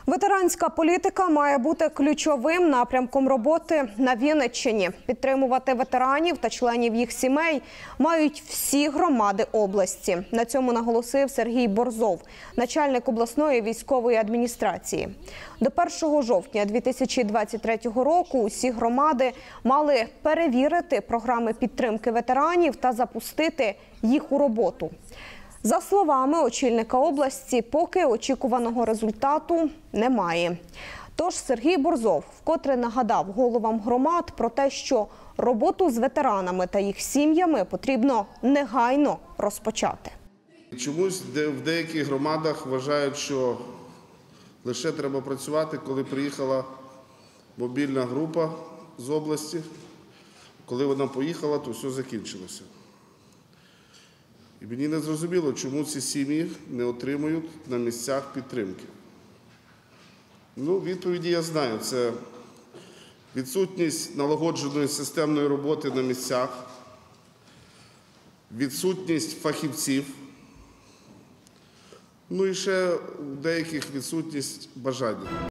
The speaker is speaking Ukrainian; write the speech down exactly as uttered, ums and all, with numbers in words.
Ветеранська політика має бути ключовим напрямком роботи на Вінниччині. Підтримувати ветеранів та членів їх сімей мають всі громади області. На цьому наголосив Сергій Борзов, начальник обласної військової адміністрації. До першого жовтня дві тисячі двадцять третього року усі громади мали перевірити програми підтримки ветеранів та запустити їх у роботу. За словами очільника області, поки очікуваного результату немає. Тож Сергій Борзов вкотре нагадав головам громад про те, що роботу з ветеранами та їх сім'ями потрібно негайно розпочати. Чомусь в деяких громадах вважають, що лише треба працювати, коли приїхала мобільна група з області. Коли вона поїхала, то все закінчилося. І мені не зрозуміло, чому ці сім'ї не отримують на місцях підтримки. Ну, відповіді я знаю. Це відсутність налагодженої системної роботи на місцях, відсутність фахівців, ну і ще у деяких відсутність бажання.